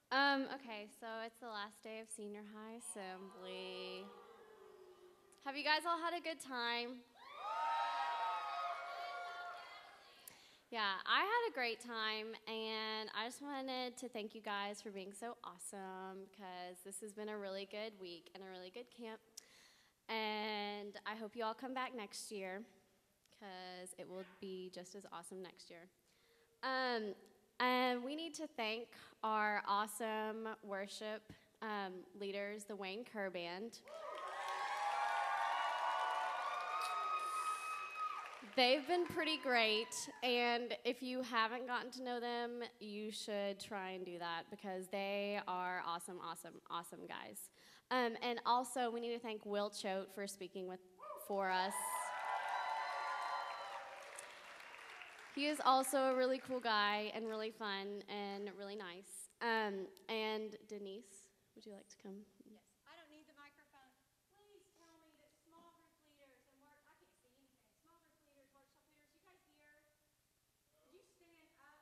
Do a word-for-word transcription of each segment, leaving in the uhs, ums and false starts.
Um, okay, so it's the last day of senior high assembly. Have you guys all had a good time? Yeah, I had a great time, and I just wanted to thank you guys for being so awesome, because this has been a really good week and a really good camp. And I hope you all come back next year, because it will be just as awesome next year. Um, and we need to thank our awesome worship um, leaders, the Wayne Kerr Band. They've been pretty great, and if you haven't gotten to know them, you should try and do that, because they are awesome, awesome, awesome guys. Um, and also, we need to thank Will Choate for speaking with for us. He is also a really cool guy and really fun and really nice. Um, and Denise, would you like to come? Yes. I don't need the microphone. Please tell me that small group leaders and work, I can't see anything. Small group leaders, workshop leaders, you guys here? Would you stand up,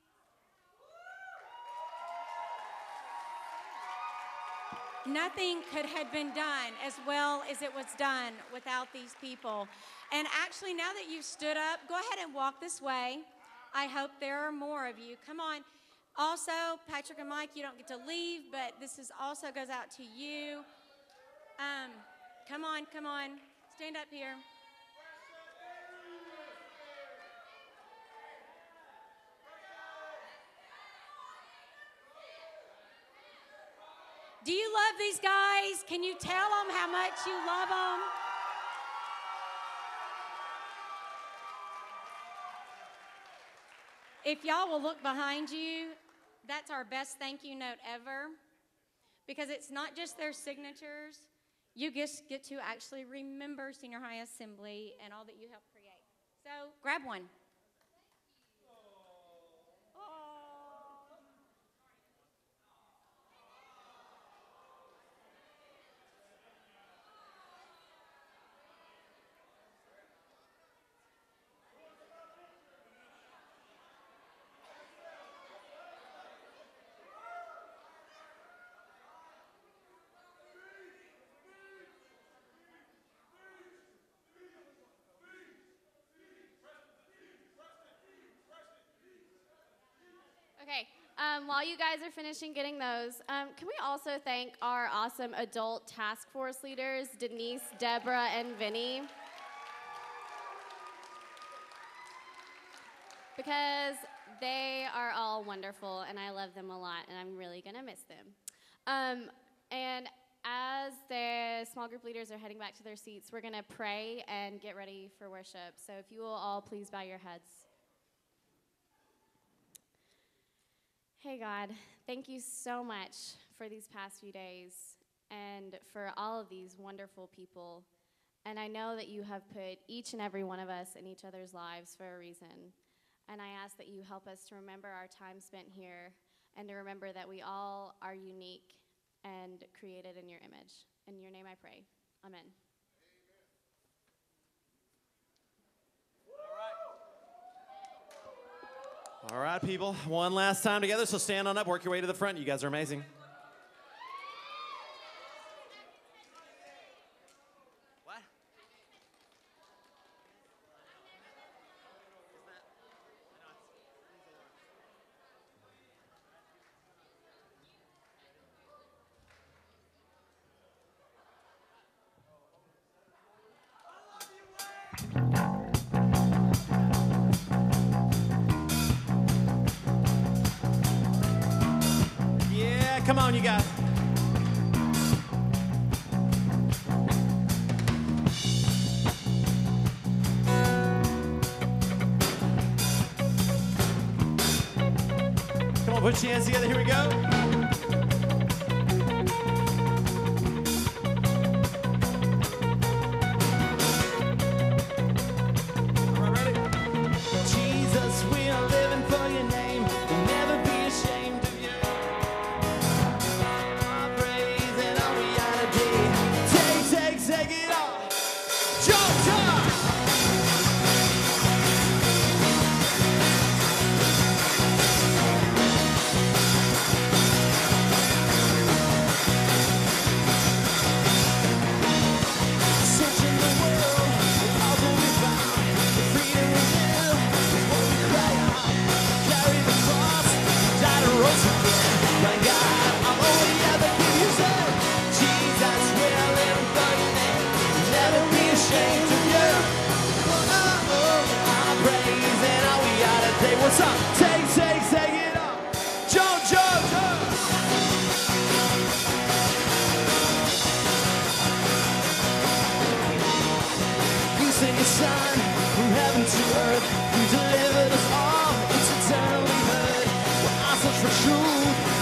please? Nothing could have been done as well as it was done without these people. And actually, now that you've stood up, go ahead and walk this way. I hope there are more of you. Come on. Also, Patrick and Mike, you don't get to leave, but this is also goes out to you. Um, come on, come on. Stand up here. Do you love these guys? Can you tell them how much you love them? If y'all will look behind you, that's our best thank you note ever, because it's not just their signatures. You just get to actually remember Senior High Assembly and all that you helped create. So grab one. Okay, um, while you guys are finishing getting those, um, can we also thank our awesome adult task force leaders, Denise, Deborah, and Vinny? Because they are all wonderful, and I love them a lot, and I'm really going to miss them. Um, and as the small group leaders are heading back to their seats, we're going to pray and get ready for worship. So if you will all please bow your heads. Hey God, thank you so much for these past few days and for all of these wonderful people. And I know that you have put each and every one of us in each other's lives for a reason. And I ask that you help us to remember our time spent here and to remember that we all are unique and created in your image. In your name I pray. Amen. All right, people, one last time together, so stand on up, work your way to the front. You guys are amazing. What? Come on, you guys. Come on, put your hands together. Here we go. All right, ready? Jesus, we are living for your name. We'll never be ashamed of you. Take it off. Jump time.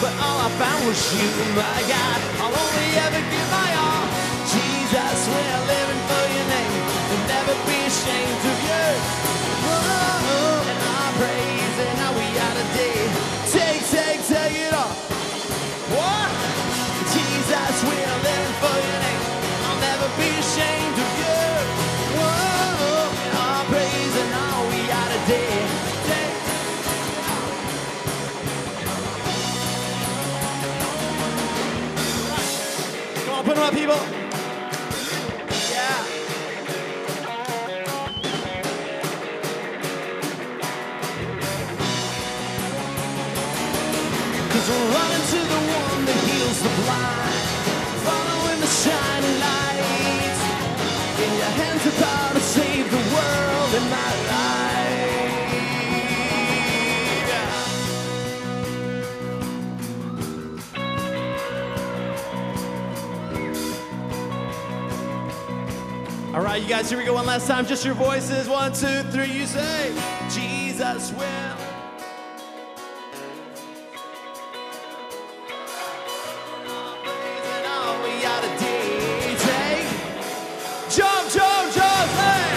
but all I found was you. My God, I'll only ever give my all. Jesus, we're living for your name. We'll never be ashamed of you. Whoa, and our praise and how we are today. Take, take, take it all. What? Jesus, we're living for your name. I'll never be ashamed of you. Whoa, and our praise and all we are today. Take. Come on, put them up, people. Yeah. Cause we're running to the one that heals the blind, following the shining light. In your hands the power to save the world in my life. All right, you guys, here we go one last time. Just your voices. One, two, three. You say, Jesus will. Jump, jump, jump, hey!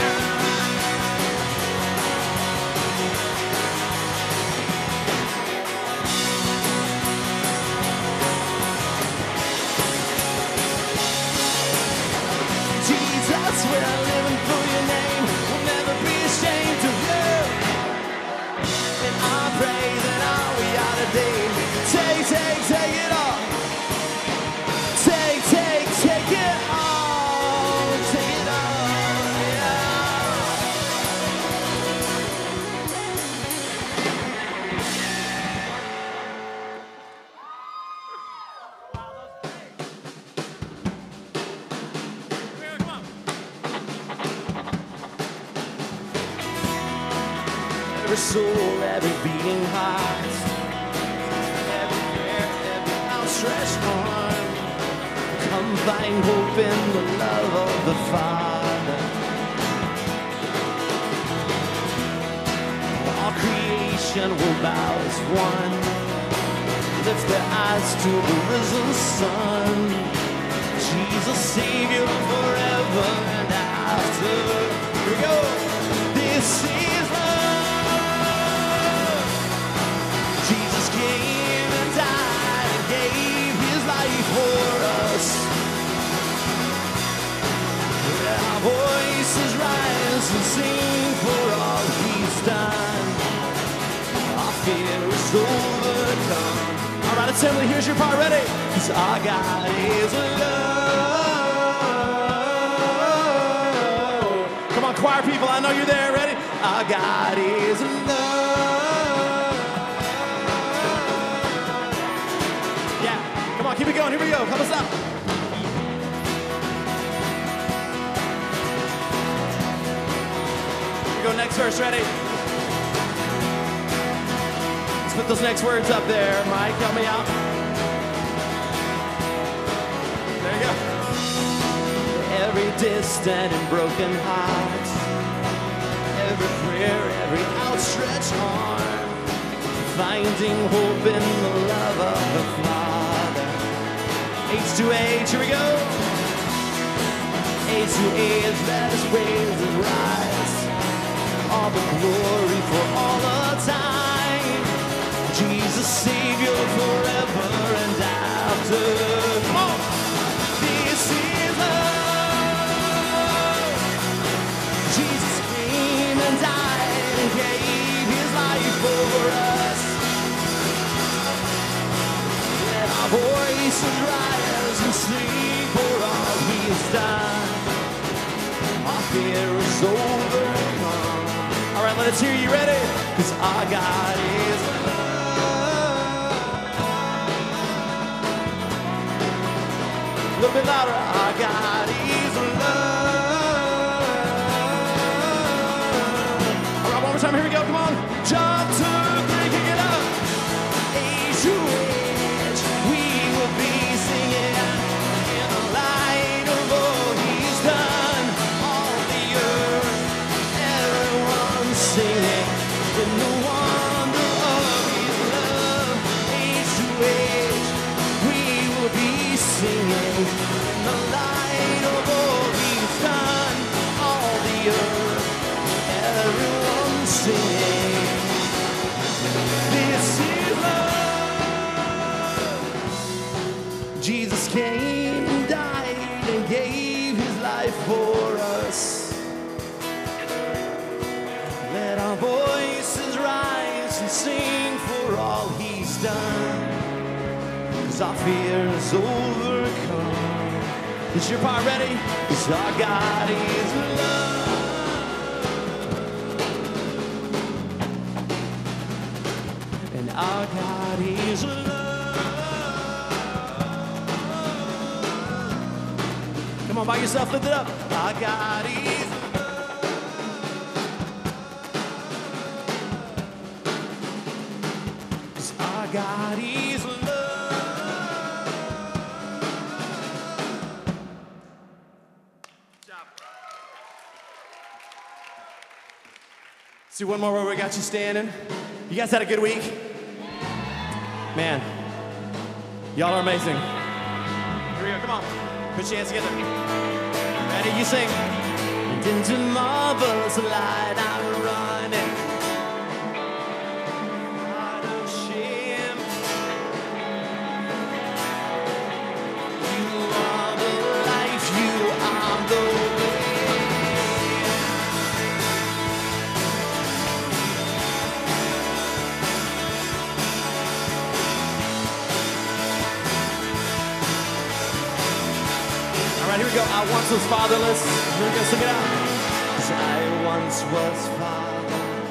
Jesus, we're living for your name. We'll never be ashamed of you. And our praise and all we are today. Take, take, take it all. Take, take, take it all. Take it all, yeah. Every soul, every beating heart, every prayer, every outstretched arm, come find hope in the love of the Father. All creation will bow as one, lift their eyes to the risen sun. Jesus, Savior forever and after. Here we go. This is love. Jesus came and died and gave his life for us. Yeah, our voices rise and sing for all he's done. Our fear is overcome. All right, assembly, here's your part. Ready? 'Cause our God is love. Come on, choir people, I know you're there. Ready? Our God is love. Yeah, come on, keep it going. Here we go. Help us out. Here we go, next verse. Ready? Let's put those next words up there. Mike, help me out. There you go. Every distant and broken heart, every prayer, every outstretched arm, finding hope in the love of the Father. Age to age, here we go. Age to age, let us praise and rise. All the glory for all the time. Jesus, Savior forever and after. Come on. This is love. Jesus came and died and gave his life for us. Let our voices rise and sing for all he has done. Our fear is overcome. All right, let's hear you. Ready? 'Cause our God is love. A little bit louder. Our God is love. All right, one more time. Here we go. Come on. Jump, two, three, kick it up. Age to age, we will be singing in the light of all he's done. All the earth, everyone singing in the wonder of his love. Age to age. came and died and gave his life for us. Let our voices rise and sing for all he's done, 'cause our fear is overcome. Is your part ready? 'Cause our God is love. And our God is love. Come on, by yourself, lift it up. Our God is love. 'Cause our God is love. See one more where we got you standing. You guys had a good week? Man, y'all are amazing. Here we go, come on. Put your hands together. Ready, you sing. And into marvelous light I'm running. Out of shame. You are the life, you are the way. All right, here we go. I once was fatherless. Here we go, sing it out. 'Cause I once was fatherless.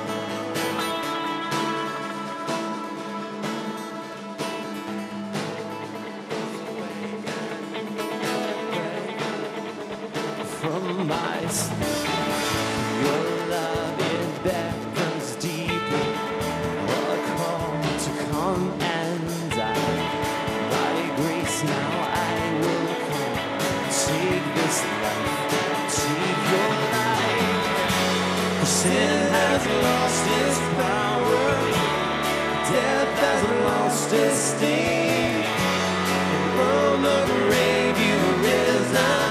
From my sin, your love it beckons deeper. A call to come and die. By grace now I will come. Take this life, take your life. For sin has lost its power, death has lost its sting. And from the grave you risen,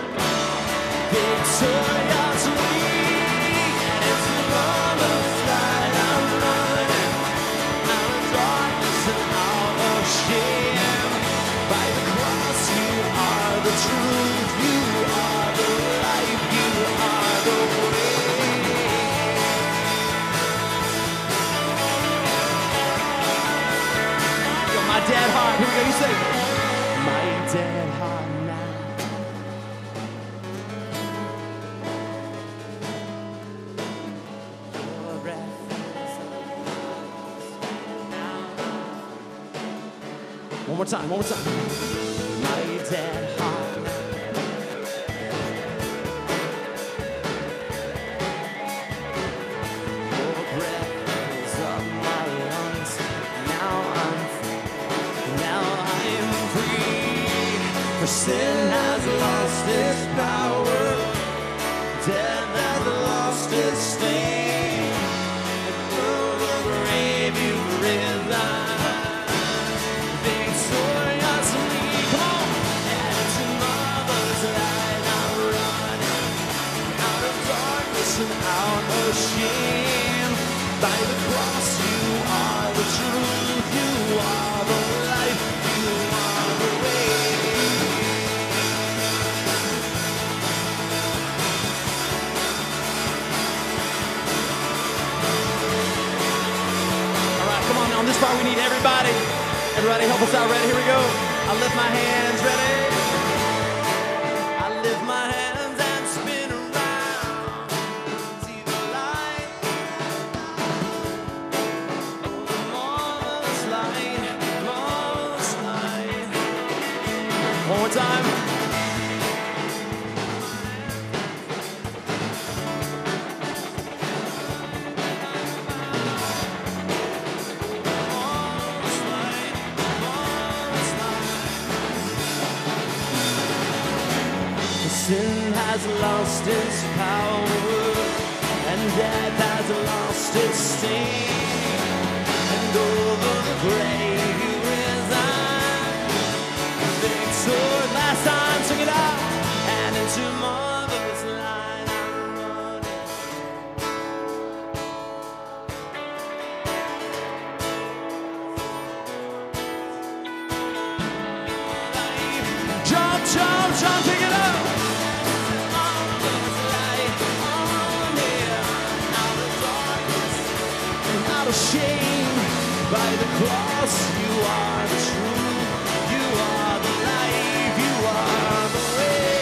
victoriously. And it's the marvelous light I'm running, out of darkness and out of shame. By the cross you are the truth, you are the life, you are the way. Yo, my dead heart, here we go, you say, my dead heart now. Your breath is now. One more time, one more time. My dead heart now. Your breath is up my lungs. Now I'm free. Now I'm free. For sin has lost its power. Death has lost its sting. And from the grave you've risen. Victoriously, come on, and into marvelous light I'm running, out of darkness and out of shame. By the cross you are the truth, you are the life, you are the way. All right, come on, on this part we need everybody. Everybody help us out, ready? Here we go. I lift my hands, ready? I lift my hands and spin around. See the light. Oh, the marvelous light, marvelous light. One more time. Sin has lost its power, and death has lost its sting. And over the grave you resign. Victor, last time, sing it out. And into marvelous light I'm running. Life, cross. You are the truth, you are the life, you are the way.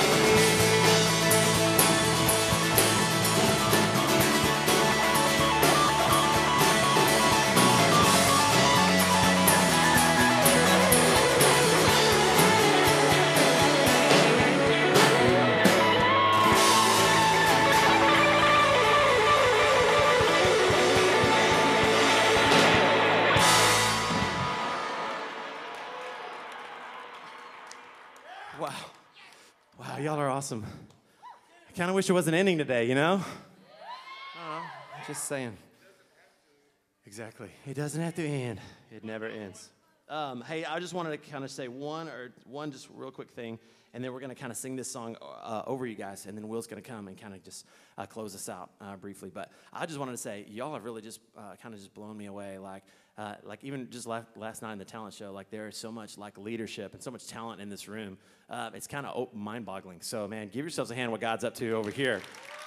Wow. Wow, y'all are awesome. I kind of wish it wasn't ending today, you know? I don't know. Just saying. Exactly. It doesn't have to end. It never ends. Um, hey, I just wanted to kind of say one or one just real quick thing, and then we're going to kind of sing this song uh, over you guys, and then Will's going to come and kind of just uh, close us out uh, briefly. But I just wanted to say, y'all have really just uh, kind of just blown me away. Like, uh, like even just last, last night in the talent show, like there is so much like leadership and so much talent in this room. Uh, it's kind of mind-boggling. So, man, give yourselves a hand what God's up to over here.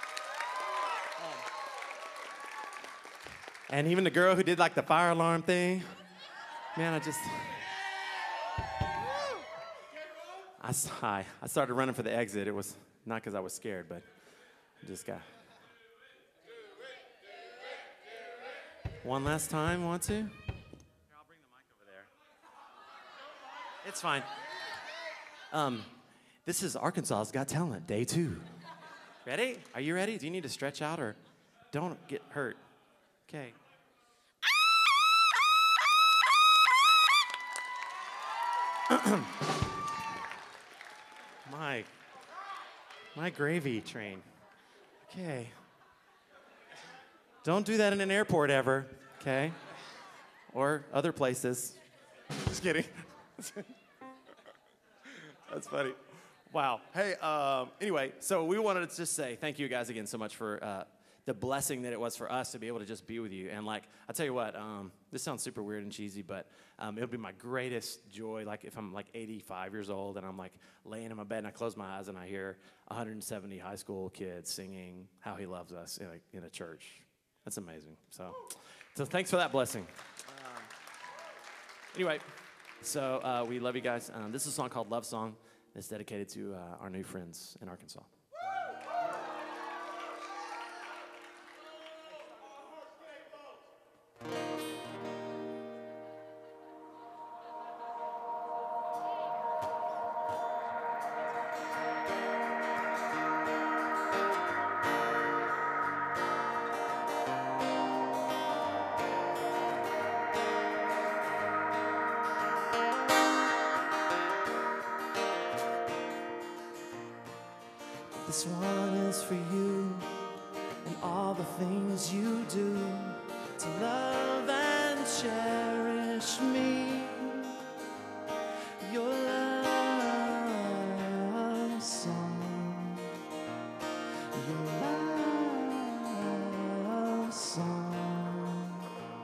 And even the girl who did like the fire alarm thing, man, I just, I, I, I started running for the exit. It was not because I was scared, but I just got. One last time, want to? Here, I'll bring the mic over there. It's fine. Um, this is Arkansas's Got Talent, day two. Ready? Are you ready? Do you need to stretch out or don't get hurt? Okay. my, my gravy train. Okay. Don't do that in an airport ever, okay? Or other places. Just kidding. That's funny. Wow. Hey, um, anyway, so we wanted to just say thank you guys again so much for uh, the blessing that it was for us to be able to just be with you. And like, I'll tell you what, um, this sounds super weird and cheesy, but um, it'll be my greatest joy, like if I'm like eighty-five years old and I'm like laying in my bed and I close my eyes and I hear one hundred seventy high school kids singing How He Loves Us in a, in a church. That's amazing. So, so thanks for that blessing. Um, anyway, so uh, we love you guys. Um, this is a song called Love Song. It's dedicated to uh, our new friends in Arkansas. This one is for you and all the things you do to love and cherish me. Your love song, your love song.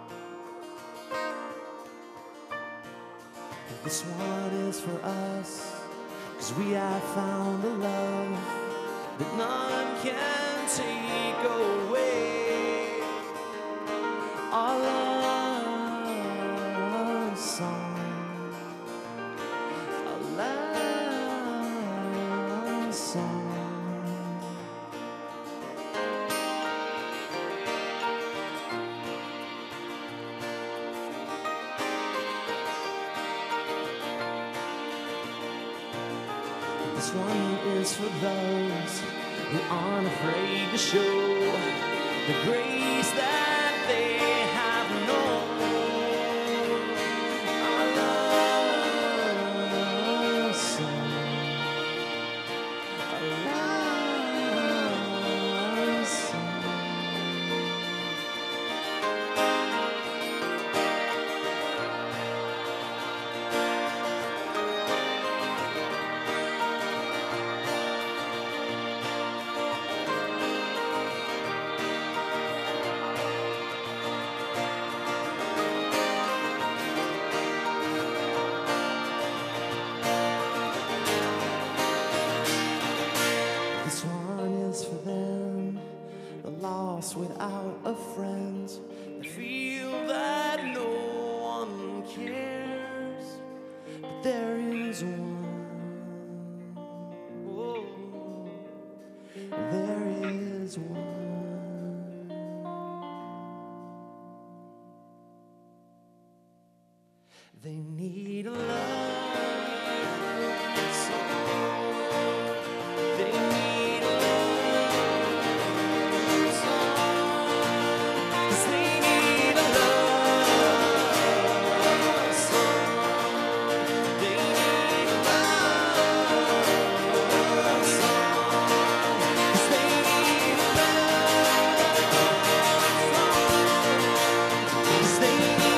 This one is for us, 'cause we have found a love that none can take away. Our love song, our love song. This one is for those who aren't afraid to show the grace that they have known. Our love song, our love song. This one is for them, the lost without a friend, that feel that no there is one. Oh, there is one. They need a love song. They need a love song. 'Cause they need a love song. They need a love song. 'Cause they need a love song. 'Cause they need a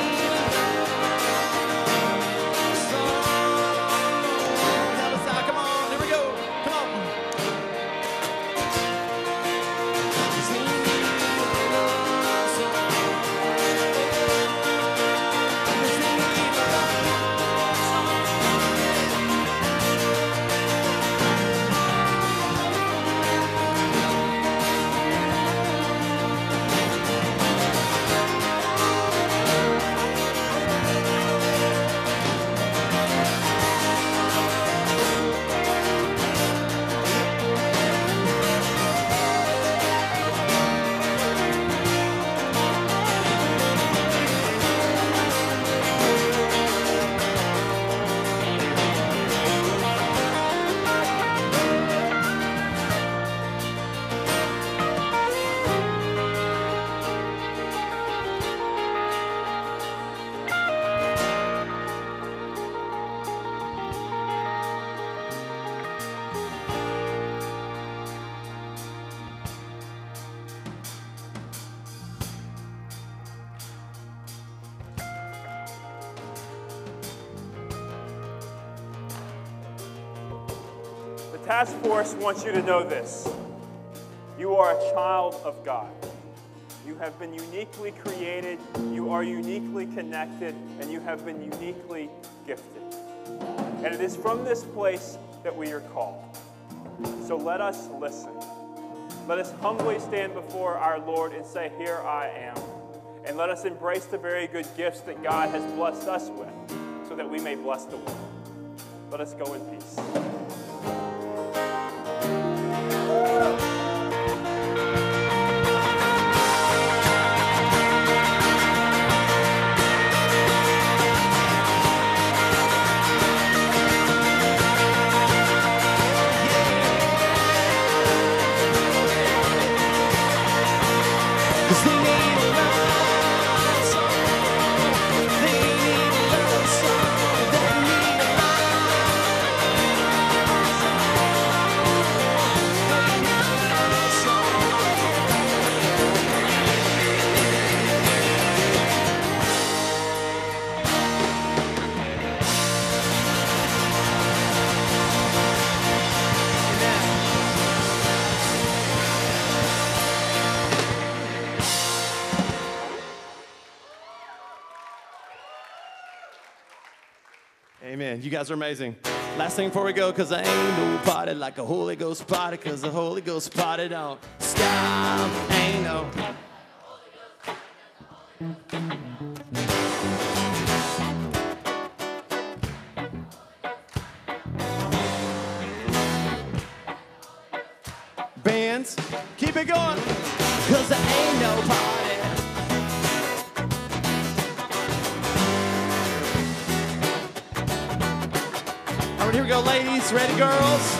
Task Force wants you to know this. You are a child of God. You have been uniquely created, you are uniquely connected, and you have been uniquely gifted. And it is from this place that we are called. So let us listen. Let us humbly stand before our Lord and say, "Here I am." And let us embrace the very good gifts that God has blessed us with so that we may bless the world. Let us go in peace. Amen. You guys are amazing. Last thing before we go, because I ain't no party like a Holy Ghost party, because the Holy Ghost party don't stop. Ain't no. Bands, keep it going, because there ain't no party. Here we go, ladies. Ready, girls?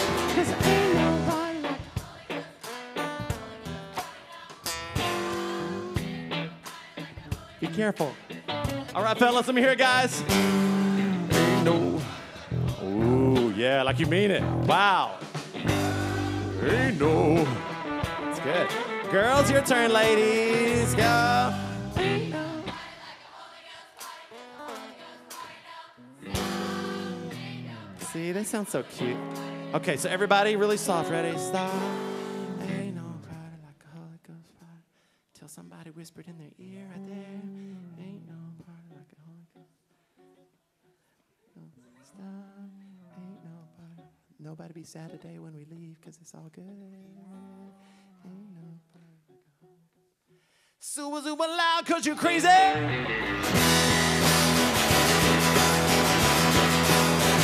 Be careful. All right, fellas, let me hear it, guys. Ain't no. Ooh, yeah, like you mean it. Wow. Ain't no. That's good. Girls, your turn, ladies. Go. See, they sound so cute. Okay, so everybody really soft. Ready? Stop. Ain't no party like a Holy Ghost party. Till somebody whispered in their ear right there. Ain't no party like a Holy Ghost. Stop. Ain't no party. Nobody be sad today when we leave because it's all good. Ain't no party like a Holy Ghost. Super, super loud because you're crazy.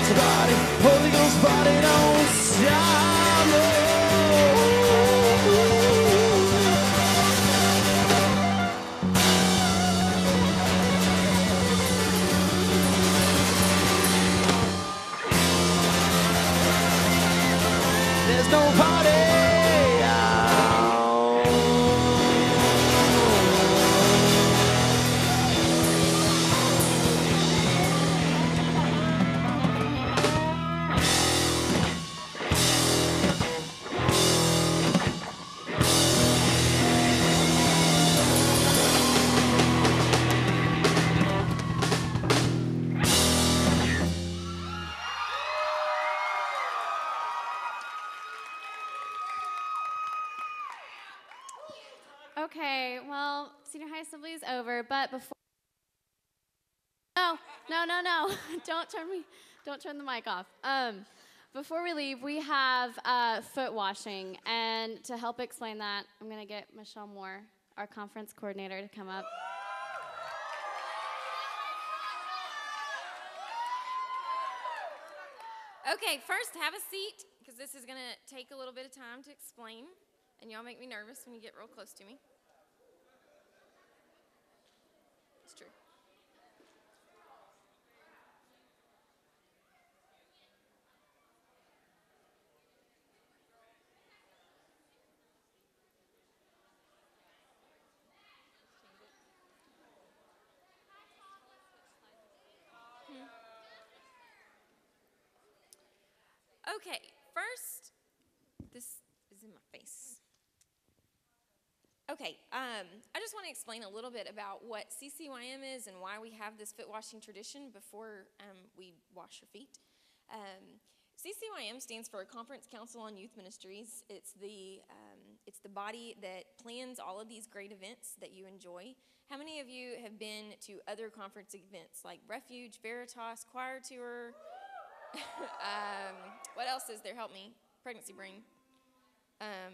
party, Holy Ghost party, don't stop. There's no party. Okay, well, senior high assembly is over, but before no, no, no, no, don't turn me, don't turn the mic off. Um, before we leave, we have uh, foot washing, and to help explain that, I'm gonna get Michelle Moore, our conference coordinator, to come up. Okay, first have a seat, because this is gonna take a little bit of time to explain, and y'all make me nervous when you get real close to me. It's true. Okay, first, this is in my face. Okay, um, I just want to explain a little bit about what C C Y M is and why we have this foot washing tradition before um, we wash your feet. Um, C C Y M stands for Conference Council on Youth Ministries. It's the, um, it's the body that plans all of these great events that you enjoy. How many of you have been to other conference events like Refuge, Veritas, Choir Tour? um, what else is there? Help me. Pregnancy Brain. Um,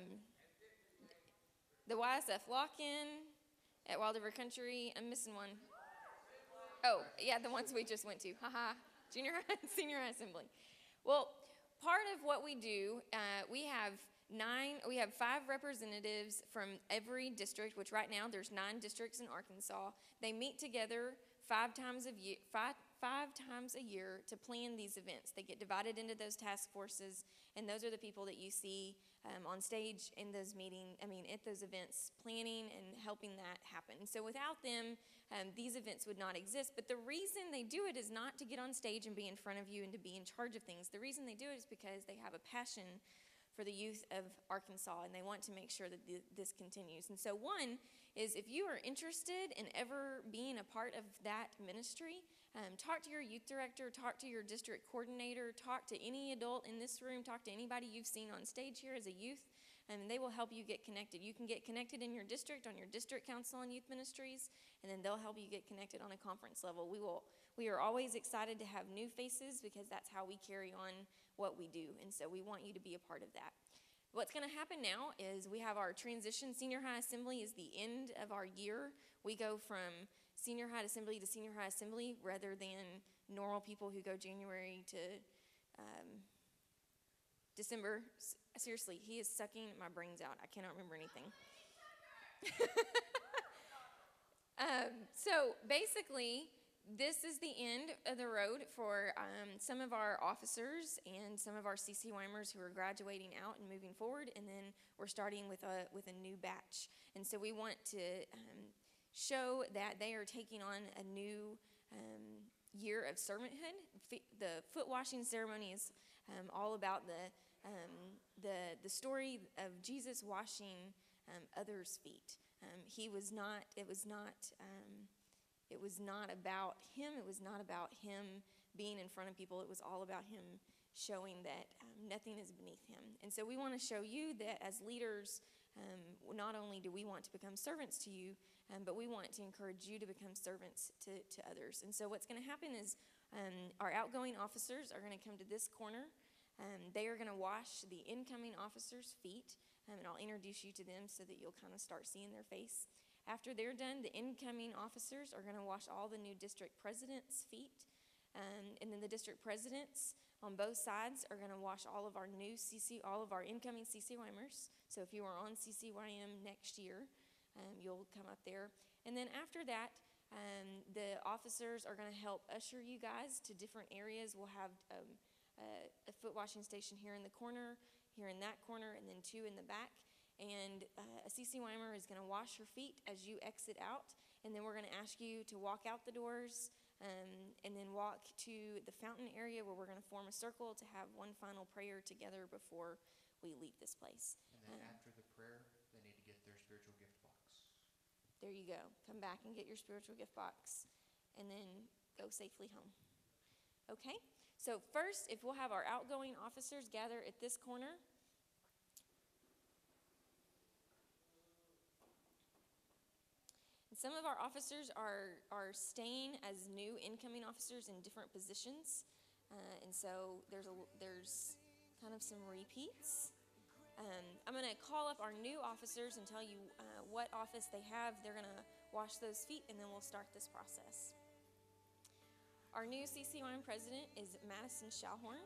the Y S F Lock-In at Wild River Country. I'm missing one. Oh, yeah, the ones we just went to. Haha. Junior high, senior high assembly. Well, part of what we do, uh, we have nine, we have five representatives from every district, which right now there's nine districts in Arkansas. They meet together five times a year, five, five times a year to plan these events. They get divided into those task forces, and those are the people that you see um, on stage in those meetings, I mean, at those events, planning and helping that happen. So without them, um, these events would not exist. But the reason they do it is not to get on stage and be in front of you and to be in charge of things. The reason they do it is because they have a passion for the youth of Arkansas, and they want to make sure that th- this continues. And so one is, if you are interested in ever being a part of that ministry, um, talk to your youth director, talk to your district coordinator, talk to any adult in this room, talk to anybody you've seen on stage here as a youth, and they will help you get connected. You can get connected in your district on your district council on youth ministries, and then they'll help you get connected on a conference level. We will. We are always excited to have new faces, because that's how we carry on what we do, and so we want you to be a part of that. What's going to happen now is we have our transition. Senior high assembly is the end of our year. We go from senior high assembly to senior high assembly rather than normal people who go January to um, December. S- seriously, he is sucking my brains out. I cannot remember anything. um, so basically, this is the end of the road for um, some of our officers and some of our C C Y Mers who are graduating out and moving forward, and then we're starting with a with a new batch. And so we want to um, show that they are taking on a new um, year of servanthood. F- the foot washing ceremony is um, all about the um, the the story of Jesus washing um, others' feet. Um, he was not. It was not. Um, It was not about him. It was not about him being in front of people. It was all about him showing that um, nothing is beneath him. And so we want to show you that as leaders, um, not only do we want to become servants to you, um, but we want to encourage you to become servants to, to others. And so what's going to happen is um, our outgoing officers are going to come to this corner. Um, they are going to wash the incoming officers' feet, um, and I'll introduce you to them so that you'll kind of start seeing their face. After they're done, the incoming officers are going to wash all the new district presidents' feet. Um, and then the district presidents on both sides are going to wash all of our new C C, all of our incoming C C Y Mers. So if you are on C C Y M next year, um, you'll come up there. And then after that, um, the officers are going to help usher you guys to different areas. We'll have um, a, a foot washing station here in the corner, here in that corner, and then two in the back. And uh, a C C Y M er is going to wash your feet as you exit out. And then we're going to ask you to walk out the doors um, and then walk to the fountain area where we're going to form a circle to have one final prayer together before we leave this place. And then Um, after the prayer, they need to get their spiritual gift box. There you go. Come back and get your spiritual gift box and then go safely home. Okay? So first, if we'll have our outgoing officers gather at this corner. And some of our officers are, are staying as new incoming officers in different positions. Uh, and so there's, a, there's kind of some repeats. Um, I'm going to call up our new officers and tell you uh, what office they have. They're going to wash those feet, and then we'll start this process. Our new C C Y M president is Madison Schallhorn.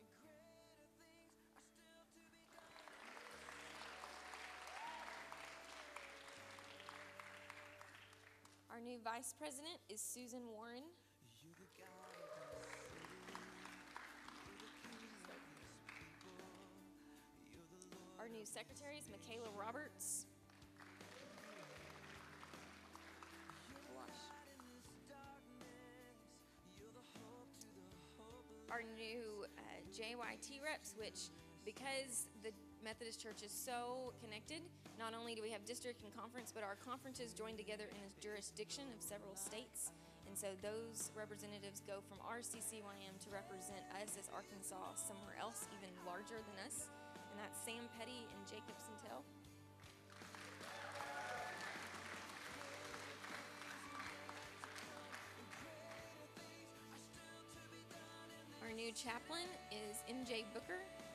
Our new vice president is Susan Warren. Our new secretary is Michaela Roberts. Our new uh, J Y T reps, which because the Methodist Church is so connected, not only do we have district and conference, but our conferences join together in a jurisdiction of several states. And so those representatives go from our C C Y M to represent us as Arkansas somewhere else, even larger than us. And that's Sam Petty and Jacob Sintel. Our new chaplain is M J Booker.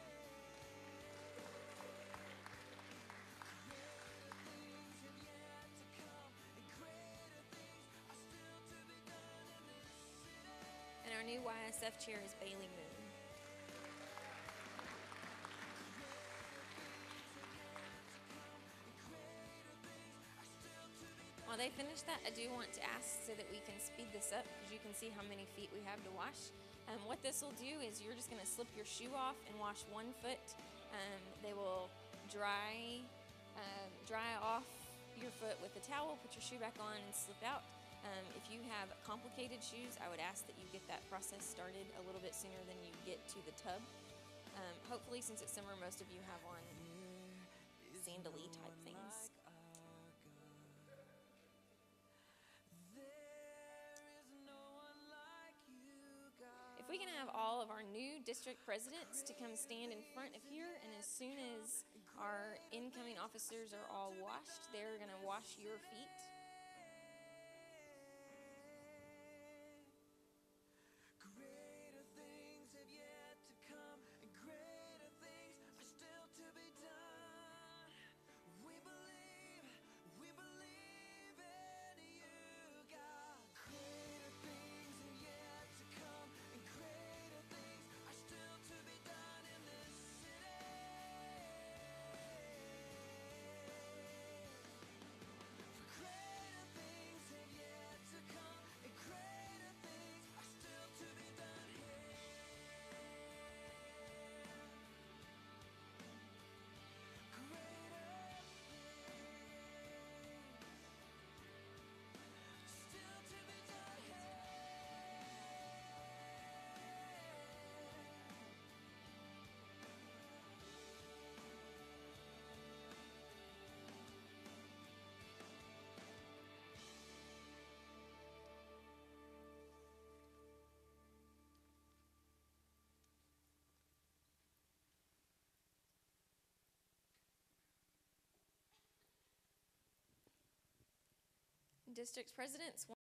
And our new Y S F chair is Bailey Moon. While they finish that, I do want to ask so that we can speed this up, because you can see how many feet we have to wash. Um, what this will do is you're just going to slip your shoe off and wash one foot. Um, they will dry, uh, dry off your foot with a towel, put your shoe back on, and slip out. Um, if you have complicated shoes, I would ask that you get that process started a little bit sooner than you get to the tub. Um, hopefully, since it's summer, most of you have on sandally type things. If we can have all of our new district presidents to come stand in front of here, and as soon as our incoming officers are all washed, they're going to wash your feet. District presidents.